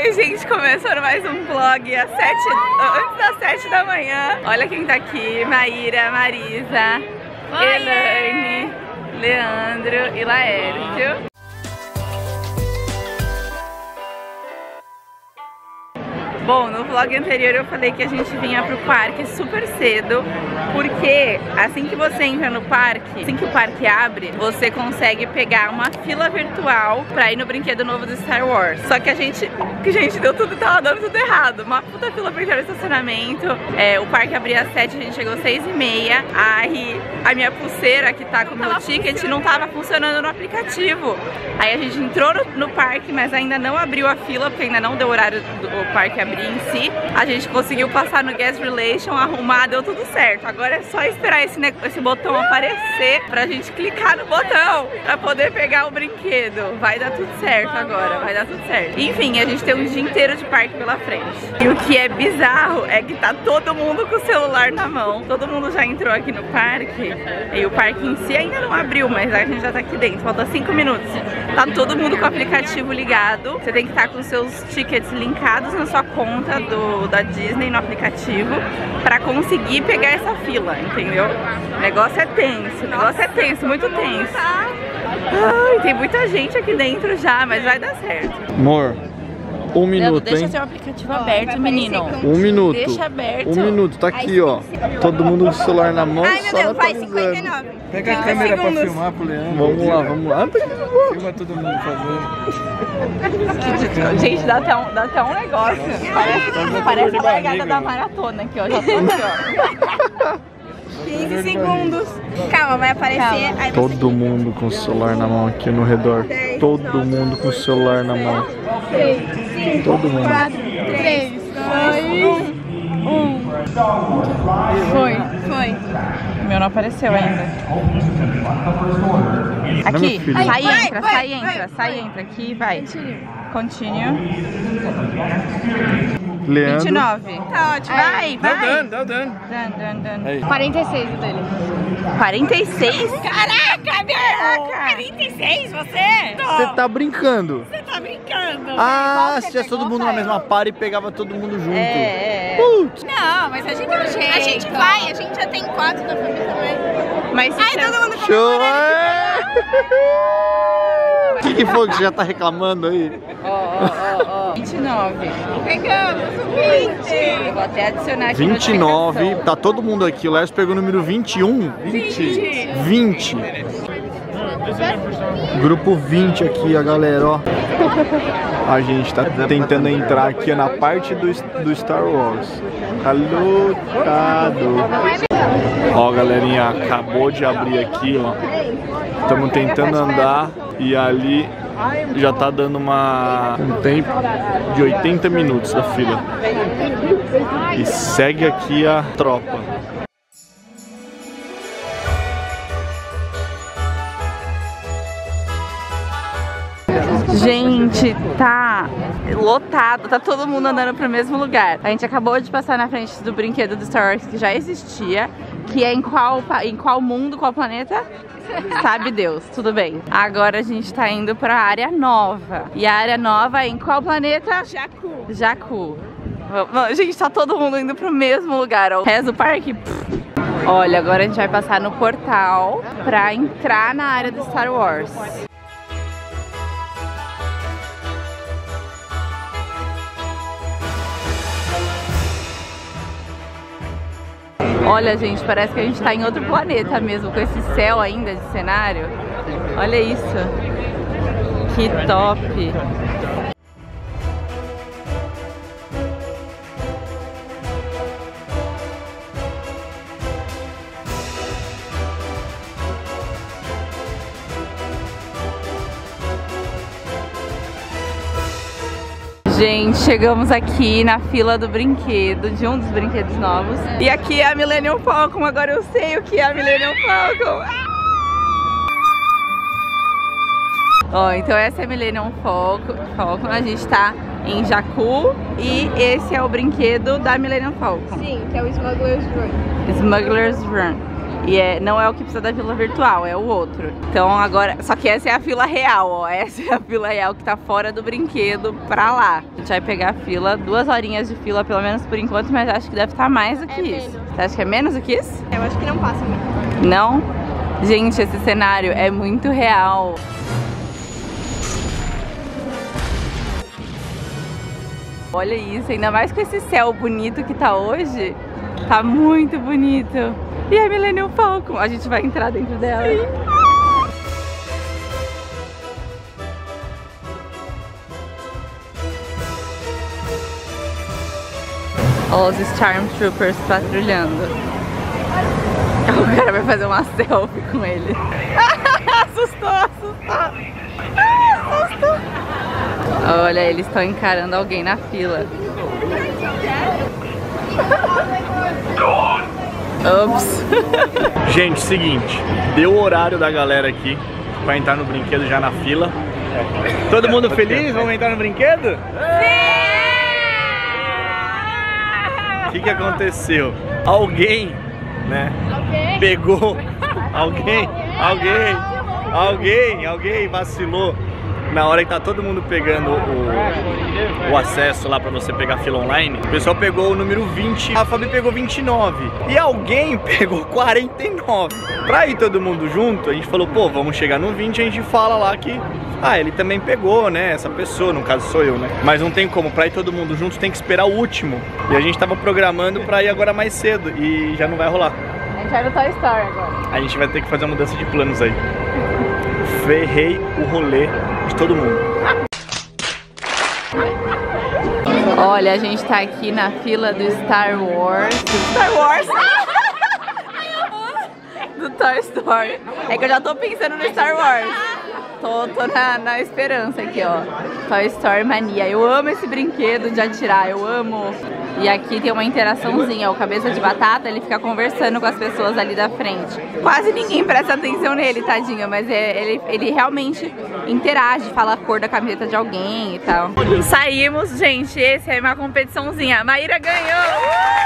Oi, gente, começando mais um vlog antes das 7 da manhã. Olha quem tá aqui, Maíra, Marisa, Elaine, Leandro e Laércio. Bom, no vlog anterior eu falei que a gente vinha pro parque super cedo, porque assim que você entra no parque, assim que o parque abre, você consegue pegar uma fila virtual pra ir no brinquedo novo do Star Wars. Só que tava dando tudo errado. Uma puta fila pra entrar no estacionamento, o parque abria às 7, a gente chegou às 6h30, aí a minha pulseira que tá com o meu ticket não tava funcionando no aplicativo. Aí a gente entrou no parque, mas ainda não abriu a fila, porque ainda não deu horário do parque abrir em si. A gente conseguiu passar no Guest Relation, arrumar, deu tudo certo. Agora é só esperar esse botão aparecer pra gente clicar no botão pra poder pegar o brinquedo. Vai dar tudo certo agora, vai dar tudo certo. Enfim, a gente tem um dia inteiro de parque pela frente. E o que é bizarro é que tá todo mundo com o celular na mão. Todo mundo já entrou aqui no parque e o parque em si ainda não abriu, mas a gente já tá aqui dentro. Falta 5 minutos. Tá todo mundo com o aplicativo ligado. Você tem que estar com seus tickets linkados na sua conta da Disney no aplicativo pra conseguir pegar essa fila, entendeu? O negócio é tenso, muito tenso. Ai, tem muita gente aqui dentro já, mas vai dar certo. Amor, 1 minuto, deixa hein? seu aplicativo aberto, menino. 1 minuto. Deixa aberto. 1 minuto, tá aqui, ó. Todo mundo com o celular na mão. Ai, meu só Deus, vai atualizando. 59. Pega a câmera pra filmar pro Leandro. Vamos lá. Filma todo mundo fazendo. Gente, dá até um negócio. Parece a largada da maratona aqui, ó. Já tô aqui, ó. 15 segundos. Calma, vai aparecer. Aí Todo mundo com o celular na mão aqui no redor. Todo mundo com o celular na mão. 6, 5, Todo mundo. 4, 3, 2, 1. Foi. Foi. O meu não apareceu ainda. Aqui, filho. sai, entra aqui, vai. Continue. Leandro. 29. Tá ótimo. Vai. Dá dano. Done. 46 o dele. 46? Caraca, meu! 46 você? Você tá brincando? Você tá brincando. Ah, se tivesse todo mundo na mesma par e pegava todo mundo junto. Putz. Não, mas a gente tem um jeito. A gente vai, a gente já tem 4 na família também. Mas se Ai, todo mundo Show! O que foi que você já tá reclamando aí? Ó. 29. Pegamos, 20. Eu vou até adicionar aqui 29, tá todo mundo aqui. O Lércio pegou o número 21. 20. Grupo 20 aqui, a galera, ó. A gente tá tentando entrar aqui na parte do Star Wars. Tá lotado. Ó, galerinha, acabou de abrir aqui, ó. Estamos tentando andar e ali já tá dando um tempo de 80 minutos da fila. E segue aqui a tropa. Gente, tá lotado, tá todo mundo andando pro mesmo lugar. A gente acabou de passar na frente do brinquedo do Star Wars que já existia, que é em qual mundo, qual planeta? Sabe Deus, tudo bem. Agora a gente tá indo pra área nova. E a área nova é em qual planeta? Jakku. Gente, tá todo mundo indo pro mesmo lugar. O resto do parque... Olha, agora a gente vai passar no portal pra entrar na área do Star Wars. Olha, gente, parece que a gente tá em outro planeta mesmo, com esse céu ainda de cenário. Olha isso. Que top. Gente, chegamos aqui na fila do brinquedo, de um dos brinquedos novos. E aqui é a Millennium Falcon, agora eu sei o que é a Millennium Falcon. Ó, então essa é a Millennium Falcon, a gente tá em Jakku e esse é o brinquedo da Millennium Falcon. Sim, que é o Smuggler's Run. Smuggler's Run. E não é o que precisa da fila virtual, é o outro. Então agora, só que essa é a fila real, ó. Essa é a fila real que tá fora do brinquedo pra lá. A gente vai pegar a fila, 2 horinhas de fila, pelo menos por enquanto, mas acho que deve estar mais do que isso. Menos. Você acha que é menos do que isso? Eu acho que não passa muito. Não? Gente, esse cenário é muito real. Olha isso, ainda mais com esse céu bonito que tá hoje. Tá muito bonito. E a Millennium Falcon, a gente vai entrar dentro dela. Olha os Stormtroopers patrulhando. O cara vai fazer uma selfie com ele. Assustou, assustou. Assustou. Olha, eles estão encarando alguém na fila. Ops. Gente, seguinte, deu o horário da galera aqui pra entrar no brinquedo já na fila. Todo mundo feliz? Vamos entrar no brinquedo? O que aconteceu? Alguém, né? Pegou. Alguém vacilou. Na hora que tá todo mundo pegando o acesso lá pra você pegar a fila online, o pessoal pegou o número 20, a Fabi pegou 29 e alguém pegou 49. Pra ir todo mundo junto, a gente falou, pô, vamos chegar no 20 e a gente fala lá que ele também pegou, né, essa pessoa, no caso sou eu, né. Mas não tem como, pra ir todo mundo junto tem que esperar o último. E a gente tava programando pra ir agora mais cedo e já não vai rolar. A gente vai no Toy Story agora. A gente vai ter que fazer uma mudança de planos aí. Ferrei o rolê de todo mundo. Olha, a gente tá aqui na fila do Star Wars. Star Wars? Do Toy Story. É que eu já tô pensando no Star Wars. Tô na esperança aqui, ó. Toy Story Mania. Eu amo esse brinquedo de atirar, eu amo. E aqui tem uma interaçãozinha, o cabeça de batata, ele fica conversando com as pessoas ali da frente. Quase ninguém presta atenção nele, tadinho, mas ele realmente interage, fala a cor da camiseta de alguém e tal. Saímos, gente, esse é uma competiçãozinha. A Maíra ganhou!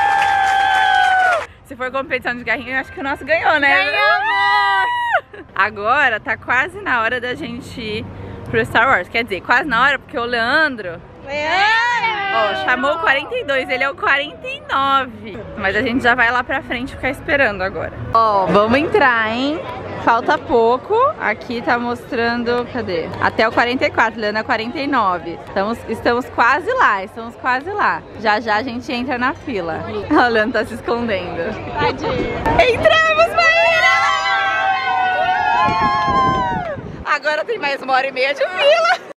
Se for competição de carrinho, eu acho que o nosso ganhou, né? Ganhamos! Agora tá quase na hora da gente ir pro Star Wars. Quer dizer, quase na hora, porque o Leandro... Ó, chamou o 42, ele é o 49. Mas a gente já vai lá pra frente ficar esperando agora. Ó, vamos entrar, hein? Falta pouco. Aqui tá mostrando, cadê? Até o 44, Leandro é 49. Estamos quase lá, Já já a gente entra na fila. O Leandro tá se escondendo. Entramos, Maíra! Agora tem mais 1h30 de fila.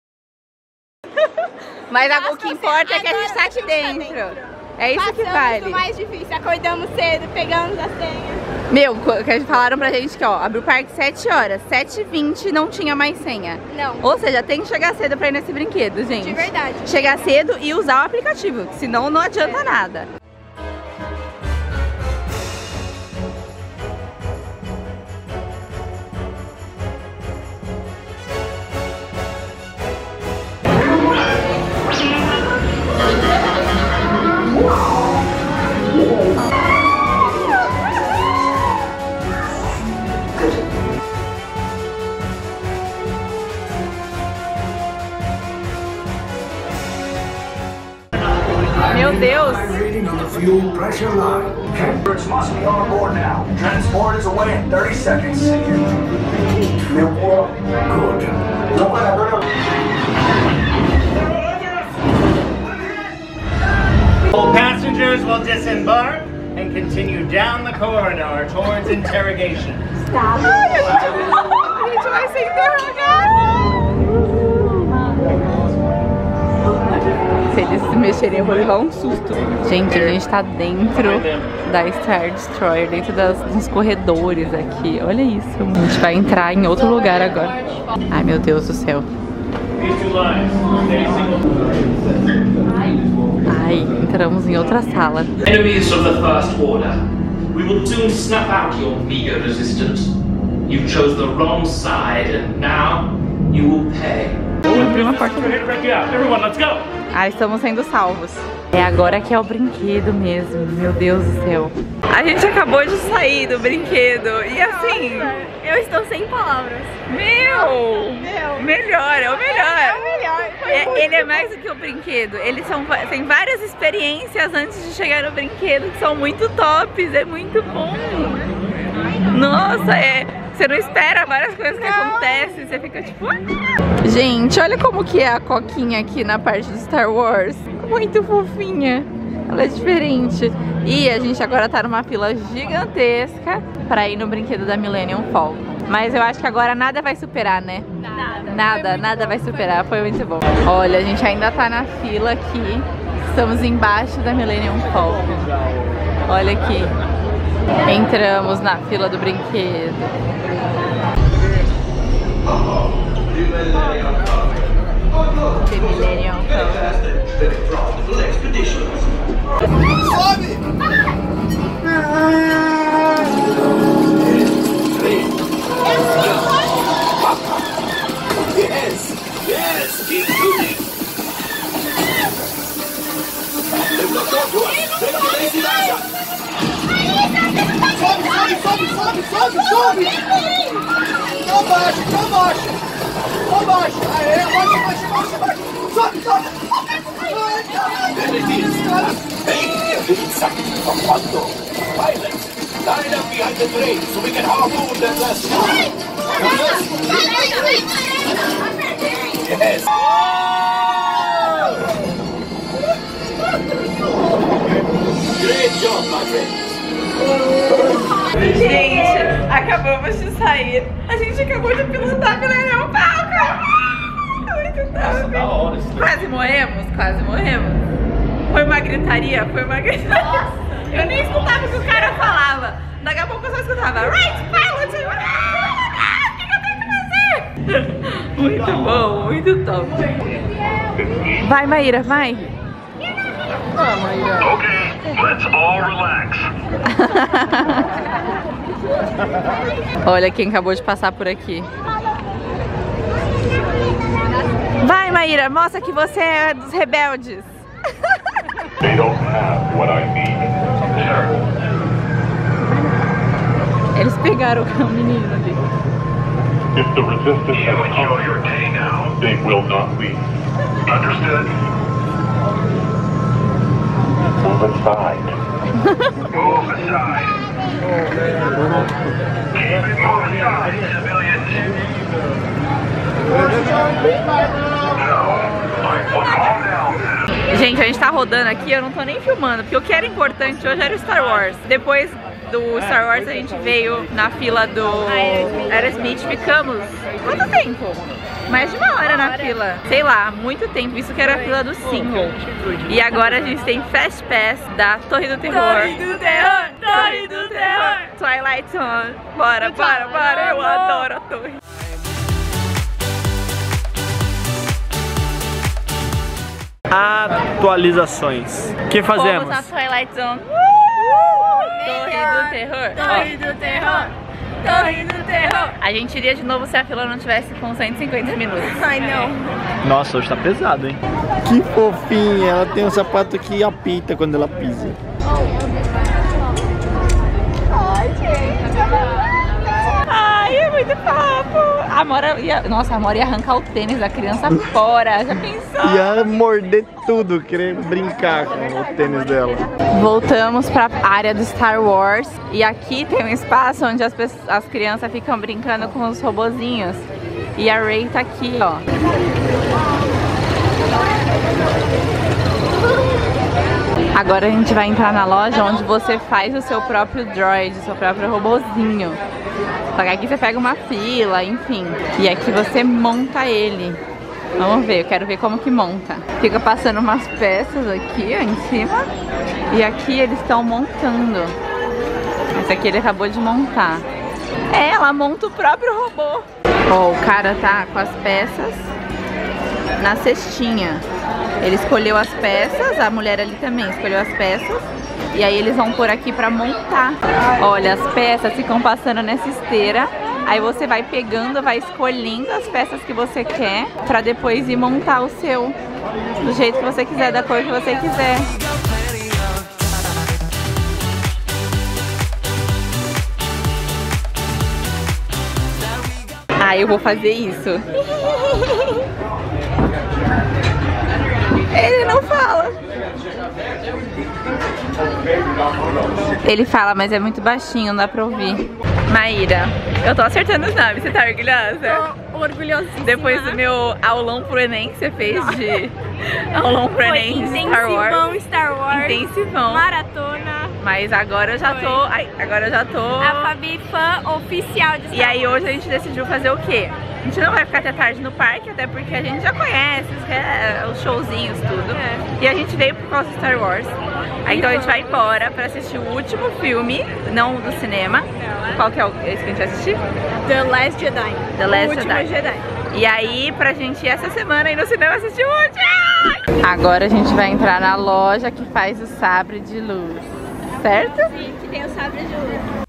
Mas o que importa é que a gente tá aqui dentro. É isso que vale. O mais difícil, acordamos cedo, pegamos a senha. Meu, falaram pra gente que, ó, abriu o parque 7 horas, 7h20 não tinha mais senha. Não. Ou seja, tem que chegar cedo pra ir nesse brinquedo, gente. De verdade. Chegar cedo e usar o aplicativo, senão não adianta nada. Meu Deus! Fuel pressure line. It's must be on board now. Transport is away in 30 seconds. Good. All passengers will disembark and continue down the corridor towards interrogation. A gente vai ser interrogado! Se eles se mexerem eu vou levar um susto. Gente, a gente tá dentro da Star Destroyer, dentro dos corredores aqui. Olha isso. A gente vai entrar em outro lugar agora. Ai, meu Deus do céu. Ai, entramos em outra sala. Enemies of the First Order, we will soon snuff out your meager resistance. You chose the wrong side and now you will pay. Abri uma porta. Ah, estamos sendo salvos. É agora que é o brinquedo mesmo, meu Deus do céu. A gente acabou de sair do brinquedo e assim... Nossa, eu estou sem palavras. Meu! Melhor, é o melhor. É o melhor. Ele é mais do que o brinquedo. Eles tem várias experiências antes de chegar no brinquedo que são muito tops, é muito bom. Nossa, você não espera várias coisas que acontecem, você fica tipo... Gente, olha como que é a Coquinha aqui na parte do Star Wars. Muito fofinha. Ela é diferente. E a gente agora tá numa fila gigantesca pra ir no brinquedo da Millennium Falcon. Mas eu acho que agora nada vai superar, né? Nada vai superar. Foi muito bom. Olha, a gente ainda tá na fila aqui. Estamos embaixo da Millennium Falcon. Olha aqui. Entramos na fila do brinquedo. The Millennium Falcon. Yes, keep moving. Sobe! Então baixa! Aê, baixa! Sobe! Hey, quando? Pilot, line up behind the train so we can harpoon them last time. Yes. Great job, my friends. Gente, acabamos de sair. A gente acabou de pilotar a Millennium Falcon. Muito top. Quase morremos. Foi uma gritaria. Eu nem escutava o que o cara falava. Daqui a pouco eu só escutava Right, pilot! O que eu tenho que fazer? Muito bom, muito top. Vai, Maíra, vai. Okay, let's all relax. Olha quem acabou de passar por aqui. Vai, Maíra, mostra que você é dos rebeldes. They don't have what I need. Eles pegaram o menino ali. If the resistance has come, they will not leave. Understood? Move aside. Move aside. Keep it move aside, civilians. Calm down. Gente, a gente tá rodando aqui, eu não tô nem filmando, porque o que era importante hoje era o Star Wars. Depois do Star Wars a gente veio na fila do Aerosmith, ficamos... Quanto tempo? Mais de 1 hora na fila. Sei lá, muito tempo, isso que era a fila do single. E agora a gente tem Fast Pass da Torre do Terror. Torre do Terror! Twilight Zone. Bora, eu adoro a torre. Atualizações. O que fazemos? Fomos na Twilight Zone. Torre do Terror. A gente iria de novo se a fila não tivesse com 150 minutos. Ai, não. Nossa, hoje tá pesado, hein? Que fofinha, ela tem um sapato que apita quando ela pisa. Ai, é muito fofo. Nossa, a Amora ia arrancar o tênis da criança fora. Já pensou? Ia morder tudo, querer brincar com o tênis dela. Voltamos pra área do Star Wars. E aqui tem um espaço onde as crianças ficam brincando com os robozinhos. E a Rey tá aqui, ó. Agora a gente vai entrar na loja onde você faz o seu próprio droid, o seu próprio robozinho. Só que aqui você pega uma fila, enfim. E aqui você monta ele. Vamos ver, eu quero ver como que monta. Fica passando umas peças aqui, ó, em cima. E aqui eles estão montando. Esse aqui ele acabou de montar. É, ela monta o próprio robô. Ó, o cara tá com as peças na cestinha. Ele escolheu as peças, a mulher ali também escolheu as peças. E aí eles vão por aqui pra montar. Olha, as peças ficam passando nessa esteira Aí você vai pegando, vai escolhendo as peças que você quer pra depois ir montar o seu do jeito que você quiser, da cor que você quiser. Ah, eu vou fazer isso. Ele não fala. Ele fala, mas é muito baixinho, não dá pra ouvir. Maíra, eu tô acertando os nomes, você tá orgulhosa? Tô orgulhosíssima. Depois do meu aulão pro Enem que você fez de aulão pro Enem de Star Wars. Star Wars. Intensivão. Maratona. Mas agora eu já tô. Agora eu já tô. A Fabi fã oficial de Star Wars. E aí hoje a gente decidiu fazer o quê? A gente não vai ficar até tarde no parque, até porque a gente já conhece os showzinhos, tudo. E a gente veio por causa do Star Wars. Aí então a gente vai embora pra assistir o último filme, não do cinema. Qual que é esse que a gente vai assistir? The Last Jedi. The Last Jedi. E aí pra gente ir essa semana ir no cinema assistir o último. Agora a gente vai entrar na loja que faz o sabre de luz, certo? Sim, que tem o sabre de luz.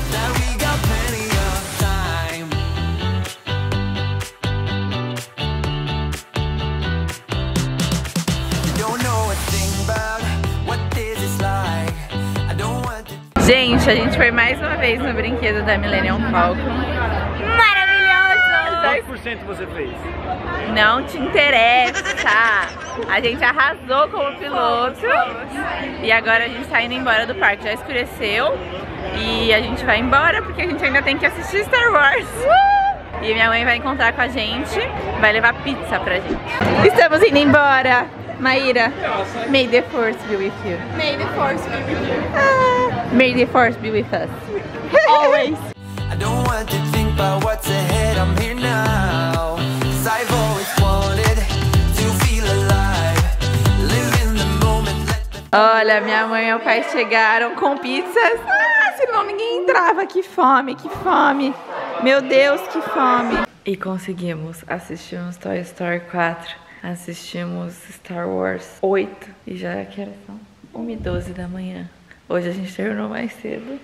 Gente, a gente foi mais uma vez no brinquedo da Millennium Falcon. Maravilhoso! Quantos % você fez? Não te interessa! A gente arrasou como piloto. E agora a gente tá indo embora do parque. Já escureceu. E a gente vai embora porque a gente ainda tem que assistir Star Wars. E minha mãe vai encontrar com a gente. Vai levar pizza pra gente. Estamos indo embora! Maíra, may the force be with you. May the force be with you. May the force be with us. Always. I don't want to think about what's ahead. I'm here now. 'Cause I've always wanted to feel alive. Live in the moment. Olha, minha mãe e o pai chegaram com pizzas. Senão ninguém entrava. Que fome, que fome. Meu Deus, que fome. E conseguimos. Assistimos Toy Story 4. Assistimos Star Wars 8 e já que era são 1h12 da manhã. Hoje a gente terminou mais cedo.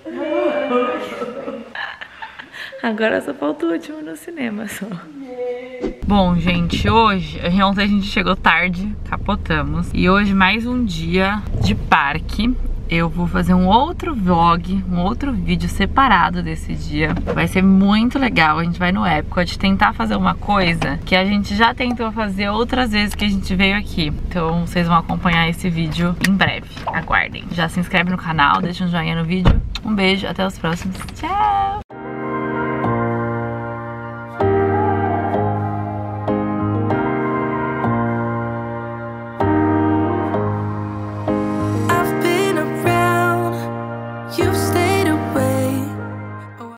Agora só falta o último no cinema só. Bom, gente, ontem a gente chegou tarde, capotamos. E hoje mais um dia de parque. Eu vou fazer um outro vlog, um outro vídeo separado desse dia. Vai ser muito legal, a gente vai no Epcot tentar fazer uma coisa que a gente já tentou fazer outras vezes que a gente veio aqui. Então vocês vão acompanhar esse vídeo em breve, aguardem. Já se inscreve no canal, deixa um joinha no vídeo. Um beijo, até os próximos. Tchau!